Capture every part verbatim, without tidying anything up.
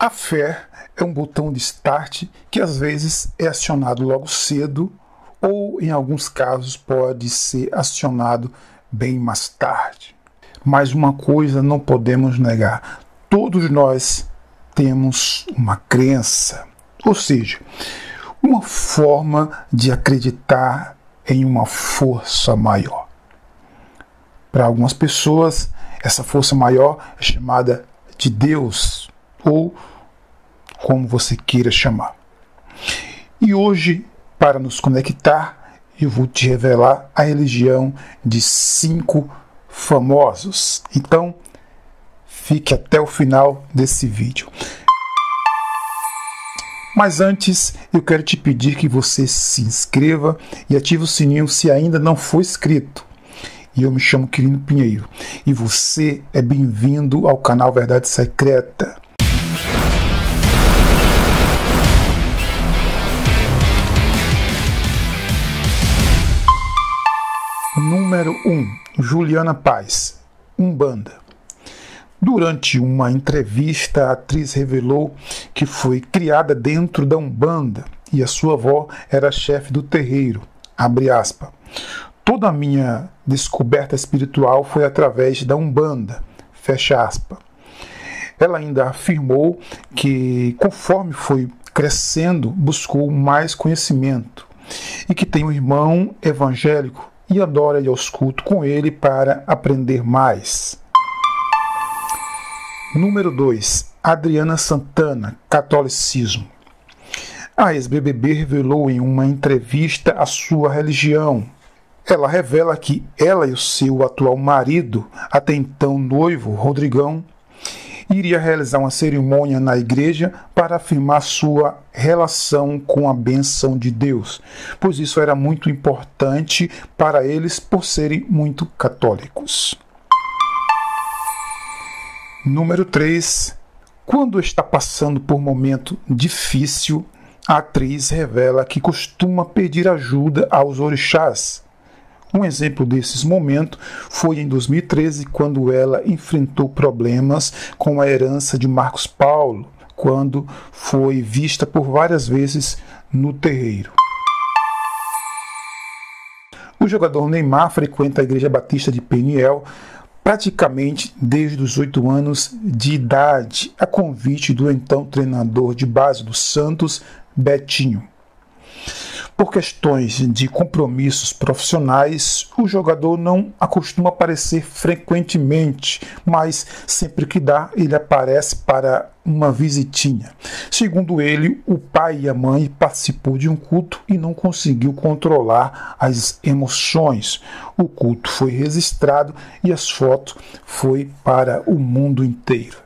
A fé é um botão de start que às vezes é acionado logo cedo ou, em alguns casos, pode ser acionado bem mais tarde. Mas uma coisa não podemos negar: todos nós temos uma crença, ou seja, uma forma de acreditar em uma força maior. Para algumas pessoas, essa força maior é chamada de Deus, ou como você queira chamar. E hoje, para nos conectar, eu vou te revelar a religião de cinco famosos. Então, fique até o final desse vídeo. Mas antes, eu quero te pedir que você se inscreva e ative o sininho se ainda não for inscrito. E eu me chamo Quirino Pinheiro. E você é bem-vindo ao canal Verdade Secreta. Número um. Juliana Paz, Umbanda. Durante uma entrevista, a atriz revelou que foi criada dentro da Umbanda e a sua avó era chefe do terreiro. Abre aspas. Toda a minha descoberta espiritual foi através da Umbanda. Fecha aspas. Ela ainda afirmou que, conforme foi crescendo, buscou mais conhecimento e que tem um irmão evangélico e adora ir aos cultos com ele para aprender mais. Número dois. Adriana Santana, catolicismo. A ex-B B B revelou em uma entrevista a sua religião. Ela revela que ela e o seu atual marido, até então noivo, Rodrigão, iria realizar uma cerimônia na igreja para afirmar sua relação com a bênção de Deus, pois isso era muito importante para eles por serem muito católicos. Número três. Quando está passando por um momento difícil, a atriz revela que costuma pedir ajuda aos orixás. Um exemplo desses momentos foi em dois mil e treze, quando ela enfrentou problemas com a herança de Marcos Paulo, quando foi vista por várias vezes no terreiro. O jogador Neymar frequenta a Igreja Batista de Peniel praticamente desde os oito anos de idade, a convite do então treinador de base do Santos, Betinho. Por questões de compromissos profissionais, o jogador não acostuma aparecer frequentemente, mas sempre que dá, ele aparece para uma visitinha. Segundo ele, o pai e a mãe participou de um culto e não conseguiu controlar as emoções. O culto foi registrado e as fotos foi para o mundo inteiro.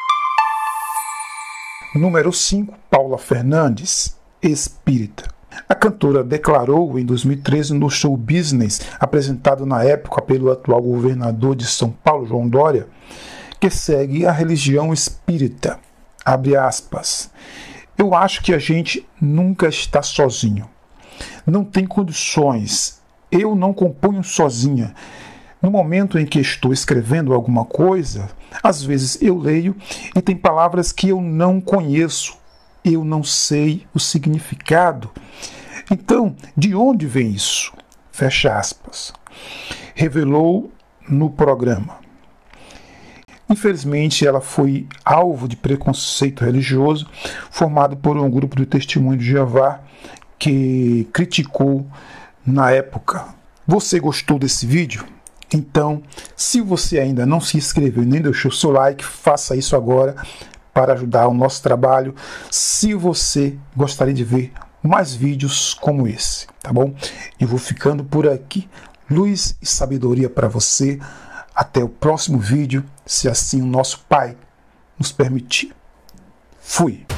Número cinco. Paula Fernandes, espírita. A cantora declarou em dois mil e treze no show Business, apresentado na época pelo atual governador de São Paulo, João Dória, que segue a religião espírita. Abre aspas. Eu acho que a gente nunca está sozinho. Não tem condições. Eu não componho sozinha. No momento em que estou escrevendo alguma coisa, às vezes eu leio e tem palavras que eu não conheço. Eu não sei o significado. Então, de onde vem isso? Fecha aspas. Revelou no programa. Infelizmente, ela foi alvo de preconceito religioso formado por um grupo de Testemunho de Jeová que criticou na época. Você gostou desse vídeo? Então, se você ainda não se inscreveu e nem deixou seu like, faça isso agora para ajudar o nosso trabalho, se você gostaria de ver mais vídeos como esse, tá bom? Eu vou ficando por aqui. Luz e sabedoria para você. Até o próximo vídeo, se assim o nosso Pai nos permitir. Fui!